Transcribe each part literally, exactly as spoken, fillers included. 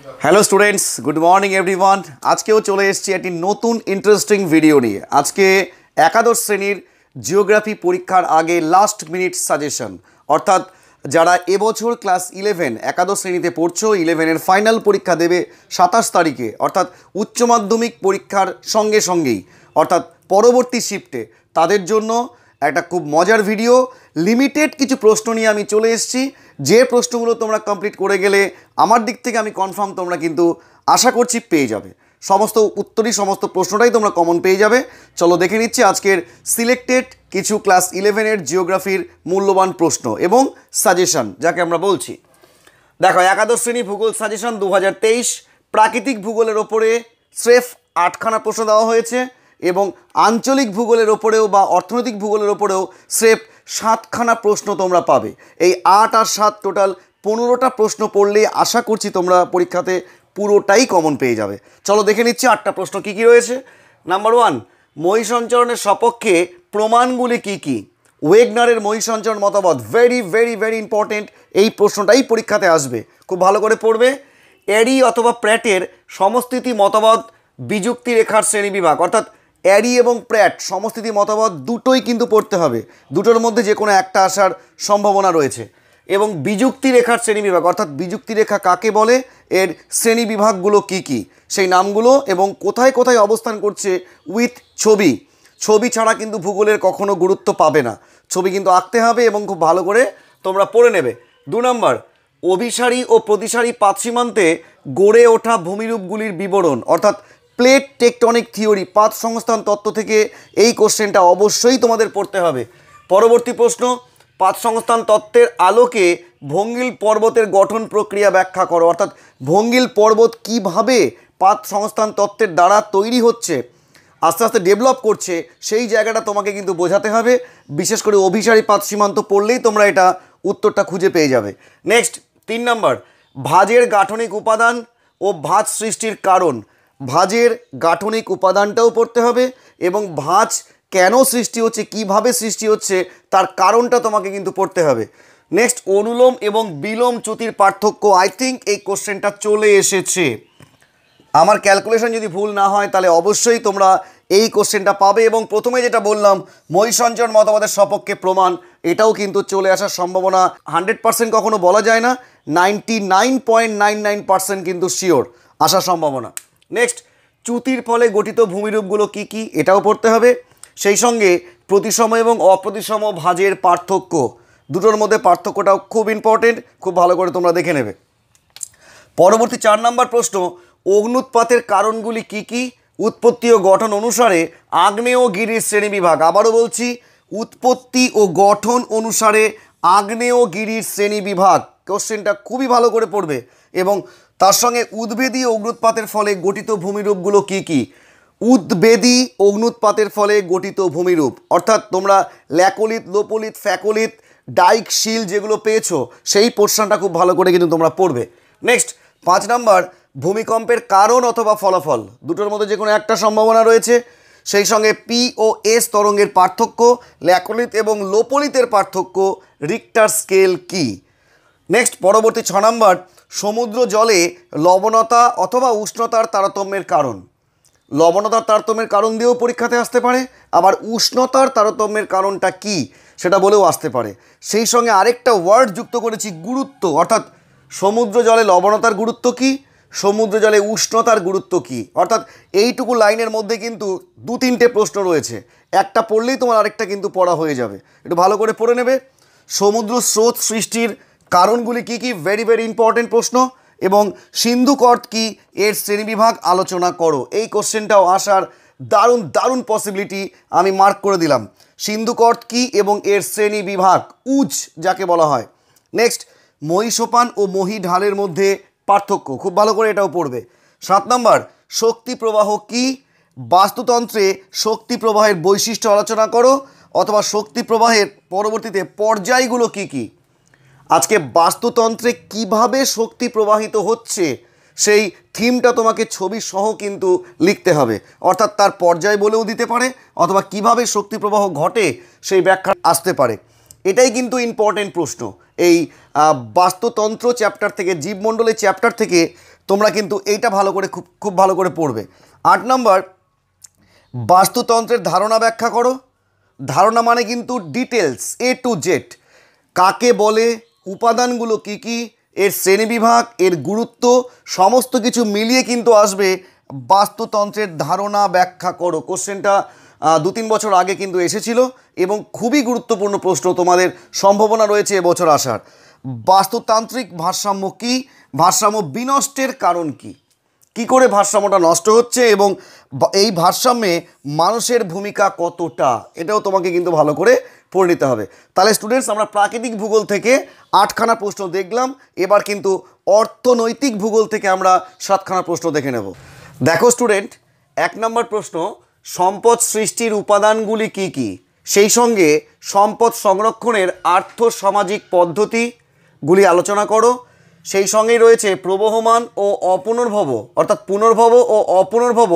Hello students, good morning everyone. আজকেও চলে এসেছি একটি নতুন ইন্টারেস্টিং ভিডিও নিয়ে। আজকে একাদশ শ্রেণীর জিওগ্রাফি পরীক্ষার আগে লাস্ট মিনিট সাজেশন, অর্থাৎ যারা এবছর ক্লাস ইলেভেন একাদশ শ্রেণীতে পড়ছো, ইলেভেনের ফাইনাল পরীক্ষা দেবে সাতাশ তারিখে, অর্থাৎ উচ্চ মাধ্যমিক পরীক্ষার সঙ্গে সঙ্গেই, অর্থাৎ পরবর্তী শিফটে, তাদের জন্য একটা খুব মজার ভিডিও। লিমিটেড কিছু প্রশ্ন নিয়ে আমি চলে এসেছি। যে প্রশ্নগুলো তোমরা কমপ্লিট করে গেলে আমার দিক থেকে আমি কনফার্ম তোমরা কিন্তু আশা করছি পেয়ে যাবে। সমস্ত উত্তরই সমস্ত প্রশ্নটাই তোমরা কমন পেয়ে যাবে। চলো দেখে নিচ্ছি আজকের সিলেক্টেড কিছু ক্লাস ইলেভেনের জিওগ্রাফির মূল্যবান প্রশ্ন এবং সাজেশন, যাকে আমরা বলছি। দেখো, একাদশ শ্রেণী ভূগোল সাজেশন দু হাজার তেইশ, প্রাকৃতিক ভূগোলের ওপরে স্রেফ আটখানা প্রশ্ন দেওয়া হয়েছে এবং আঞ্চলিক ভূগোলের ওপরেও বা অর্থনৈতিক ভূগোলের ওপরেও স্রেফ সাতখানা প্রশ্ন তোমরা পাবে। এই আট আর সাত টোটাল পনেরোটা প্রশ্ন পড়লে আশা করছি তোমরা পরীক্ষাতে পুরোটাই কমন পেয়ে যাবে। চলো দেখে নিচ্ছি আটটা প্রশ্ন কী কী রয়েছে। নাম্বার ওয়ান, মহী সঞ্চরণের সপক্ষে প্রমাণগুলি কী কী? ওয়েগনারের মহী সঞ্চরণ মতবাদ, ভেরি ভেরি ভেরি ইম্পর্টেন্ট। এই প্রশ্নটাই পরীক্ষাতে আসবে, খুব ভালো করে পড়বে। অ্যারি অথবা প্র্যাটের সমস্থিতি মতবাদ বিযুক্তি রেখার শ্রেণীবিভাগ, অর্থাৎ অ্যারি এবং প্র্যাট সমস্থিতি মতবাদ দুটোই কিন্তু পড়তে হবে, দুটোর মধ্যে যে কোনো একটা আসার সম্ভাবনা রয়েছে। এবং বিযুক্তি রেখার শ্রেণীবিভাগ, অর্থাৎ বিযুক্তি রেখা কাকে বলে, এর শ্রেণীবিভাগগুলো কি কি, সেই নামগুলো এবং কোথায় কোথায় অবস্থান করছে উইথ ছবি। ছবি ছাড়া কিন্তু ভূগোলের কখনো গুরুত্ব পাবে না, ছবি কিন্তু আঁকতে হবে এবং খুব ভালো করে তোমরা পড়ে নেবে। দু নম্বর, অভিসারী ও প্রতিসারী পাতসীমান্তে গড়ে ওঠা ভূমিরূপগুলির বিবরণ, অর্থাৎ প্লেট টেকটনিক থিওরি, পাত সংস্থান তত্ত্ব থেকে এই কোশ্চেনটা অবশ্যই তোমাদের পড়তে হবে। পরবর্তী প্রশ্ন, পাত সংস্থান তত্ত্বের আলোকে ভঙ্গিল পর্বতের গঠন প্রক্রিয়া ব্যাখ্যা করো, অর্থাৎ ভঙ্গিল পর্বত কিভাবে পাত সংস্থান তত্ত্বের দ্বারা তৈরি হচ্ছে, আস্তে আস্তে ডেভেলপ করছে, সেই জায়গাটা তোমাকে কিন্তু বোঝাতে হবে। বিশেষ করে অভিসারী পাত সীমান্ত পড়লেই তোমরা এটা উত্তরটা খুঁজে পেয়ে যাবে। নেক্সট, তিন নম্বর, ভাঁজের গাঠনিক উপাদান ও ভাঁজ সৃষ্টির কারণ। ভাঁজের গাঠনিক উপাদানটাও পড়তে হবে এবং ভাঁজ কেন সৃষ্টি হচ্ছে, কিভাবে সৃষ্টি হচ্ছে, তার কারণটা তোমাকে কিন্তু পড়তে হবে। নেক্সট, অনুলোম এবং বিলোম চ্যুতির পার্থক্য। আই থিঙ্ক এই কোশ্চেনটা চলে এসেছে, আমার ক্যালকুলেশন যদি ভুল না হয় তাহলে অবশ্যই তোমরা এই কোশ্চেনটা পাবে। এবং প্রথমে যেটা বললাম মহী সঞ্চরণ মতবাদের সপক্ষে প্রমাণ, এটাও কিন্তু চলে আসার সম্ভাবনা হান্ড্রেড পার্সেন্ট কখনো বলা যায় না, ninety nine point nine nine percent কিন্তু শিওর আসার সম্ভাবনা। নেক্সট, চ্যুতির ফলে গঠিত ভূমিরূপগুলো কি কি, এটাও পড়তে হবে। সেই সঙ্গে প্রতিসম এবং অপ্রতিসম ভাঁজের পার্থক্য, দুটোর মধ্যে পার্থক্যটাও খুব ইম্পর্টেন্ট, খুব ভালো করে তোমরা দেখে নেবে। পরবর্তী চার নম্বর প্রশ্ন, অগ্নুৎপাতের কারণগুলি কি কি? উৎপত্তি ও গঠন অনুসারে আগ্নেয়গিরির শ্রেণীবিভাগ। আবারও বলছি, উৎপত্তি ও গঠন অনুসারে আগ্নেয়গিরির শ্রেণীবিভাগ। কোশ্চেনটা খুবই ভালো করে পড়বে। এবং তার সঙ্গে উদ্বেদী অগ্নুৎপাতের ফলে গঠিত ভূমিরূপগুলো কি কি? উদ্বেদী অগ্নুৎপাতের ফলে গঠিত ভূমিরূপ, অর্থাৎ তোমরা ল্যাকোলিথ, লোপোলিথ, ফ্যাকোলিথ, ডাইক, শিল যেগুলো পেয়েছো সেই পোর্শনটা খুব ভালো করে কিন্তু তোমরা পড়বে। নেক্সট, পাঁচ নম্বর, ভূমিকম্পের কারণ অথবা ফলাফল, দুটোর মধ্যে যে কোনো একটা সম্ভাবনা রয়েছে। সেই সঙ্গে পি ও এস তরঙ্গের পার্থক্য, ল্যাকোলিথ এবং লোপোলিথের পার্থক্য, রিক্টার স্কেল কি? নেক্সট, পরবর্তী ছ নম্বর, সমুদ্র জলে লবণতা অথবা উষ্ণতার তারতম্যের কারণ। লবণতার তারতম্যের কারণ দিয়েও পরীক্ষাতে আসতে পারে, আবার উষ্ণতার তারতম্যের কারণটা কি সেটা বলেও আসতে পারে। সেই সঙ্গে আরেকটা ওয়ার্ড যুক্ত করেছি, গুরুত্ব, অর্থাৎ সমুদ্র জলে লবণতার গুরুত্ব কি, সমুদ্র জলে উষ্ণতার গুরুত্ব কি, অর্থাৎ এইটুকু লাইনের মধ্যে কিন্তু দু তিনটে প্রশ্ন রয়েছে, একটা পড়লেই তোমার আরেকটা কিন্তু পড়া হয়ে যাবে, একটু ভালো করে পড়ে নেবে। সমুদ্র স্রোত সৃষ্টির কারণগুলি কি কি, ভেরি ভেরি ইম্পর্টেন্ট প্রশ্ন। এবং সিন্ধু কর্ত কি, এর শ্রেণীবিভাগ আলোচনা করো। এই কোশ্চেনটাও আসার দারুণ দারুণ পসিবিলিটি আমি মার্ক করে দিলাম। সিন্ধু কর্ত কি এবং এর শ্রেণীবিভাগ, উজ যাকে বলা হয়। নেক্সট, মহী সোপান ও মহী ঢালের মধ্যে পার্থক্য, খুব ভালো করে এটাও পড়বে। সাত নম্বর, শক্তি প্রবাহ কি? বাস্তুতন্ত্রে শক্তি প্রবাহের বৈশিষ্ট্য আলোচনা করো, অথবা শক্তি প্রবাহের পরবর্তীতে পর্যায়গুলো কি কি। আজকে বাস্তুতন্ত্রে কিভাবে শক্তি প্রবাহিত হচ্ছে সেই থিমটা তোমাকে ছবি সহ কিন্তু লিখতে হবে, অর্থাৎ তার পর্যায় বলেও দিতে পারে, অথবা কিভাবে শক্তি প্রবাহ ঘটে সেই ব্যাখ্যা আসতে পারে। এটাই কিন্তু ইম্পর্টেন্ট প্রশ্ন। এই বাস্তুতন্ত্র চ্যাপ্টার থেকে, জীবমণ্ডলের চ্যাপ্টার থেকে তোমরা কিন্তু এইটা ভালো করে খুব খুব ভালো করে পড়বে। আট নম্বর, বাস্তুতন্ত্রের ধারণা ব্যাখ্যা করো। ধারণা মানে কিন্তু ডিটেলস, এ টু জেড। কাকে বলে, উপাদানগুলো কি কি, এর শ্রেণীবিভাগ, এর গুরুত্ব, সমস্ত কিছু মিলিয়ে কিন্তু আসবে বাস্তুতন্ত্রের ধারণা ব্যাখ্যা করো। কোশ্চেনটা দু তিন বছর আগে কিন্তু এসেছিল এবং খুবই গুরুত্বপূর্ণ প্রশ্ন, তোমাদের সম্ভাবনা রয়েছে এবছর আসার। বাস্তুতান্ত্রিক ভারসাম্য কি, ভারসাম্য বিনষ্টের কারণ কি, কি করে ভারসাম্যটা নষ্ট হচ্ছে এবং এই ভারসাম্যে মানুষের ভূমিকা কতটা, এটাও তোমাকে কিন্তু ভালো করে পড়ে নিতে হবে। তাহলে স্টুডেন্টস, আমরা প্রাকৃতিক ভূগোল থেকে আটখানা প্রশ্ন দেখলাম, এবার কিন্তু অর্থনৈতিক ভূগোল থেকে আমরা সাতখানা প্রশ্ন দেখে নেব। দেখো স্টুডেন্ট, এক নম্বর প্রশ্ন, সম্পদ সৃষ্টির উপাদানগুলি কি কি, সেই সঙ্গে সম্পদ সংরক্ষণের আর্থ সামাজিক পদ্ধতিগুলি আলোচনা করো। সেই সঙ্গেই রয়েছে প্রবহমান ও অপুনর্ভব, অর্থাৎ পুনর্ভব ও অপুনর্ভব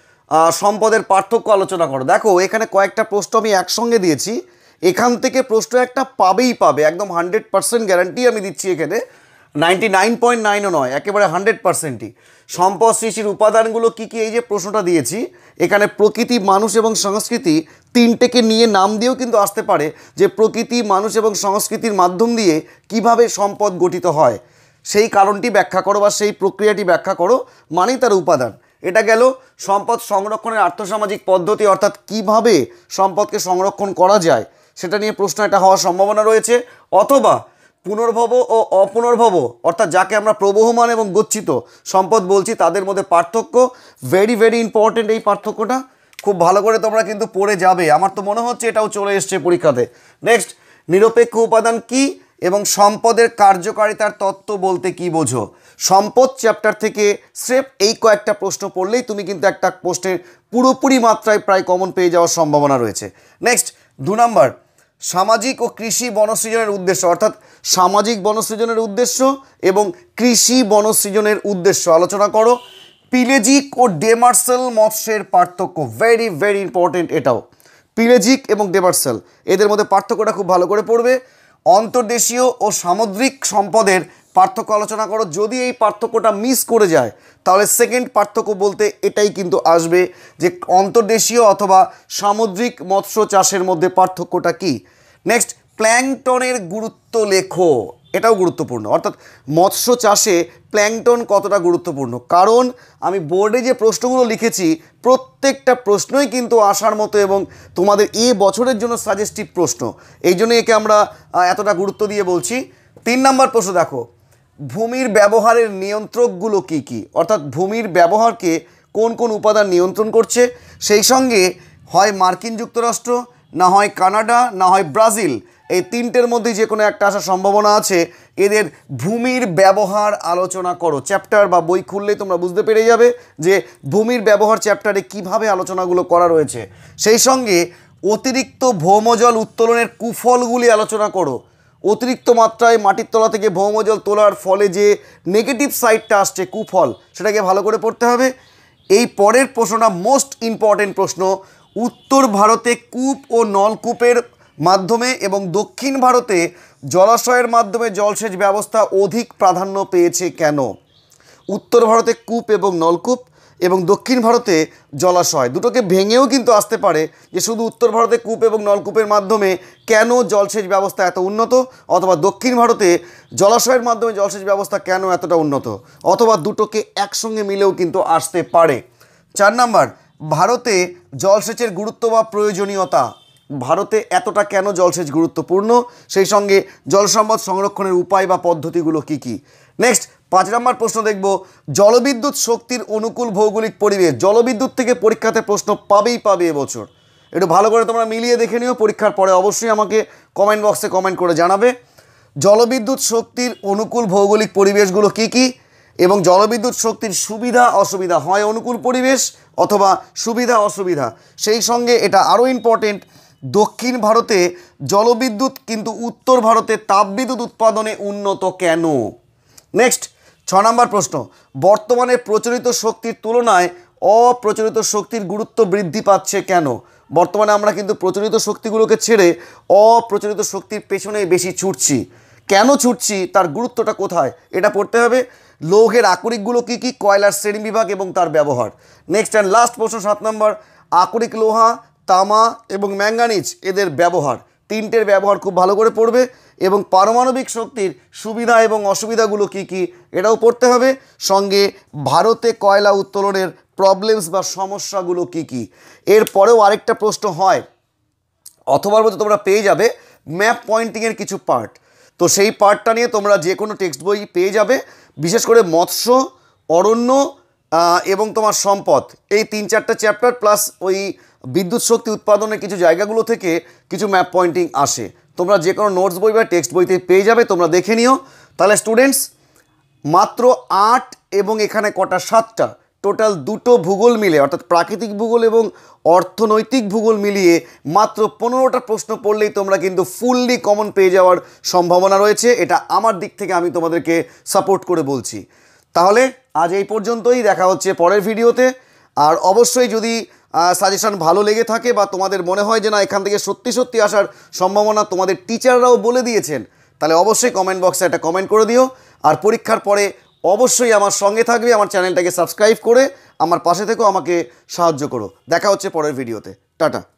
সম্পদের পার্থক্য আলোচনা করো। দেখো এখানে কয়েকটা প্রশ্ন আমি একসঙ্গে দিয়েছি, এখান থেকে প্রশ্ন একটা পাবেই পাবে, একদম হান্ড্রেড পার্সেন্ট গ্যারান্টি আমি দিচ্ছি। এখানে নাইনটি নাইন পয়েন্ট নাইনও নয়, একেবারে হান্ড্রেড পার্সেন্টই। সম্পদ সৃষ্টির উপাদানগুলো কী কী, এই যে প্রশ্নটা দিয়েছি, এখানে প্রকৃতি, মানুষ এবং সংস্কৃতি তিনটেকে নিয়ে নাম দিয়েও কিন্তু আসতে পারে যে প্রকৃতি, মানুষ এবং সংস্কৃতির মাধ্যম দিয়ে কিভাবে সম্পদ গঠিত হয়, সেই কারণটি ব্যাখ্যা করো বা সেই প্রক্রিয়াটি ব্যাখ্যা করো, মানেই তার উপাদান। এটা গেল সম্পদ সংরক্ষণের আর্থসামাজিক পদ্ধতি, অর্থাৎ কিভাবে সম্পদকে সংরক্ষণ করা যায় সেটা নিয়ে প্রশ্ন এটা হওয়ার সম্ভাবনা রয়েছে। অথবা পুনর্ভব ও অপুনর্ভব, অর্থাৎ যাকে আমরা প্রবহমান এবং গচ্ছিত সম্পদ বলছি, তাদের মধ্যে পার্থক্য। ভেরি ভেরি ইম্পর্টেন্ট এই পার্থক্যটা, খুব ভালো করে তোমরা কিন্তু পড়ে যাবে, আমার তো মনে হচ্ছে এটাও চলে এসছে পরীক্ষাতে। নেক্সট, নিরপেক্ষ উপাদান কি এবং সম্পদের কার্যকারিতার তত্ত্ব বলতে কি বোঝো। সম্পদ চ্যাপ্টার থেকে স্রেফ এই কয়েকটা প্রশ্ন পড়লেই তুমি কিন্তু একটা প্রশ্নের পুরোপুরি মাত্রায় প্রায় কমন পেয়ে যাওয়ার সম্ভাবনা রয়েছে। নেক্সট, দু নম্বর, সামাজিক ও কৃষি বনসৃজনের উদ্দেশ্য, অর্থাৎ সামাজিক বনসৃজনের উদ্দেশ্য এবং কৃষি বনসৃজনের উদ্দেশ্য আলোচনা করো। পিলেজিক ও ডেমার্সেল মৎস্যের পার্থক্য, ভেরি ভেরি ইম্পর্টেন্ট এটাও। পিলেজিক এবং ডেমার্সেল, এদের মধ্যে পার্থক্যটা খুব ভালো করে পড়বে। অন্তর্দেশীয় ও সামুদ্রিক সম্পদের পার্থক্য আলোচনা করো। যদি এই পার্থক্যটা মিস করে যায় তাহলে সেকেন্ড পার্থক্য বলতে এটাই কিন্তু আসবে যে অন্তর্দেশীয় অথবা সামুদ্রিক মৎস্য চাষের মধ্যে পার্থক্যটা কি। নেক্সট, প্ল্যাঙ্কটনের গুরুত্ব লেখো, এটাও গুরুত্বপূর্ণ, অর্থাৎ মৎস্য চাষে প্ল্যাঙ্কটন কতটা গুরুত্বপূর্ণ। কারণ আমি বোর্ডে যে প্রশ্নগুলো লিখেছি প্রত্যেকটা প্রশ্নই কিন্তু আসার মতো এবং তোমাদের এ বছরের জন্য সাজেস্টিভ প্রশ্ন, এই জন্য একে আমরা এতটা গুরুত্ব দিয়ে বলছি। তিন নম্বর প্রশ্ন দেখো, ভূমির ব্যবহারের নিয়ন্ত্রকগুলো কি কি, অর্থাৎ ভূমির ব্যবহারকে কোন কোন উপাদান নিয়ন্ত্রণ করছে। সেই সঙ্গে হয় মার্কিন যুক্তরাষ্ট্র, না হয় কানাডা, না হয় ব্রাজিল, এই তিনটের মধ্যে যে কোনো একটা আসার সম্ভাবনা আছে। এদের ভূমির ব্যবহার আলোচনা করো। চ্যাপ্টার বা বই খুললেই তোমরা বুঝতে পেরে যাবে যে ভূমির ব্যবহার চ্যাপ্টারে কিভাবে আলোচনাগুলো করা রয়েছে। সেই সঙ্গে অতিরিক্ত ভৌমজল উত্তোলনের কুফলগুলি আলোচনা করো। অতিরিক্ত মাত্রায় মাটির তলা থেকে ভৌমজল তোলার ফলে যে নেগেটিভ সাইডটা আসছে, কুফল, সেটাকে ভালো করে পড়তে হবে। এই পরের প্রশ্নটা মোস্ট ইম্পর্টেন্ট প্রশ্ন, উত্তর ভারতে কূপ ও নলকূপের মাধ্যমে এবং দক্ষিণ ভারতে জলাশয়ের মাধ্যমে জলসেচ ব্যবস্থা অধিক প্রাধান্য পেয়েছে কেন। উত্তর ভারতে কূপ এবং নলকূপ এবং দক্ষিণ ভারতে জলাশয়, দুটোকে ভেঙেও কিন্তু আসতে পারে যে শুধু উত্তর ভারতে কূপ এবং নলকূপের মাধ্যমে কেন জলসেচ ব্যবস্থা এত উন্নত, অথবা দক্ষিণ ভারতে জলাশয়ের মাধ্যমে জলসেচ ব্যবস্থা কেন এতটা উন্নত, অথবা দুটোকে একসঙ্গে মিলেও কিন্তু আসতে পারে। চার নাম্বার, ভারতে জলসেচের গুরুত্ব বা প্রয়োজনীয়তা, ভারতে এতটা কেন জলসেচ গুরুত্বপূর্ণ, সেই সঙ্গে জল সম্পদ সংরক্ষণের উপায় বা পদ্ধতিগুলো কি কি। নেক্সট, পাঁচ নম্বর প্রশ্ন দেখব, জলবিদ্যুৎ শক্তির অনুকূল ভৌগোলিক পরিবেশ। জলবিদ্যুৎ থেকে পরীক্ষাতে প্রশ্ন পাবেই পাবে এবছর, একটু ভালো করে তোমরা মিলিয়ে দেখে নিও, পরীক্ষার পরে অবশ্যই আমাকে কমেন্ট বক্সে কমেন্ট করে জানাবে জলবিদ্যুৎ শক্তির অনুকূল ভৌগোলিক পরিবেশগুলো কি কি এবং জলবিদ্যুৎ শক্তির সুবিধা অসুবিধা, হয় অনুকূল পরিবেশ অথবা সুবিধা অসুবিধা। সেই সঙ্গে এটা আরও ইম্পর্টেন্ট, দক্ষিণ ভারতে জলবিদ্যুৎ কিন্তু উত্তর ভারতে তাপবিদ্যুৎ উৎপাদনে উন্নত কেন। নেক্সট, ছ নম্বর প্রশ্ন, বর্তমানে প্রচলিত শক্তির তুলনায় অপ্রচলিত শক্তির গুরুত্ব বৃদ্ধি পাচ্ছে কেন। বর্তমানে আমরা কিন্তু প্রচলিত শক্তিগুলোকে ছেড়ে অপ্রচলিত শক্তির পেছনে বেশি ছুটছি, কেন ছুটছি, তার গুরুত্বটা কোথায়, এটা পড়তে হবে। লৌহের আকরিকগুলো কী কী, কয়লার শ্রেণীবিভাগ এবং তার ব্যবহার। নেক্সট অ্যান্ড লাস্ট প্রশ্ন সাত নম্বর, আকরিক লোহা, তামা এবং ম্যাঙ্গানিজ এদের ব্যবহার, তিনটের ব্যবহার খুব ভালো করে পড়বে এবং পারমাণবিক শক্তির সুবিধা এবং অসুবিধাগুলো কী কী এটাও পড়তে হবে। সঙ্গে ভারতে কয়লা উত্তোলনের প্রবলেমস বা সমস্যাগুলো কী কী। এরপরেও আরেকটা প্রশ্ন হয়, অথবার মধ্যে তোমরা পেয়ে যাবে ম্যাপ পয়েন্টিংয়ের কিছু পার্ট, তো সেই পার্টটা নিয়ে তোমরা যে কোনো টেক্সট বই পেয়ে যাবে। বিশেষ করে মৎস্য, অরণ্য এবং তোমার সম্পদ, এই তিন চারটা চ্যাপ্টার প্লাস ওই বিদ্যুৎ শক্তি উৎপাদনের কিছু জায়গাগুলো থেকে কিছু ম্যাপ পয়েন্টিং আসে। তোমরা যে কোনো নোটস বই বা টেক্সট বইতে পেয়ে যাবে, তোমরা দেখে নিও। তাহলে স্টুডেন্টস মাত্র আট এবং এখানে কটা সাতটা, টোটাল দুটো ভূগোল মিলে অর্থাৎ প্রাকৃতিক ভূগোল এবং অর্থনৈতিক ভূগোল মিলিয়ে মাত্র পনেরোটা প্রশ্ন পড়লেই তোমরা কিন্তু ফুললি কমন পেয়ে যাওয়ার সম্ভাবনা রয়েছে। এটা আমার দিক থেকে আমি তোমাদেরকে সাপোর্ট করে বলছি। তাহলে আজ এই পর্যন্তই, দেখা হচ্ছে পরের ভিডিওতে। আর অবশ্যই যদি সাজেশন ভালো লেগে থাকে বা তোমাদের মনে হয় যে না এখান থেকে সত্যি সত্যি আসার সম্ভাবনা তোমাদের টিচাররাও বলে দিয়েছেন, তাহলে অবশ্যই কমেন্ট বক্সে একটা কমেন্ট করে দিও। আর পরীক্ষার পরে অবশ্যই আমার সঙ্গে থাকবে, আমার চ্যানেলটাকে সাবস্ক্রাইব করে আমার পাশে থেকেও আমাকে সাহায্য করো। দেখা হচ্ছে পরের ভিডিওতে। টাটা।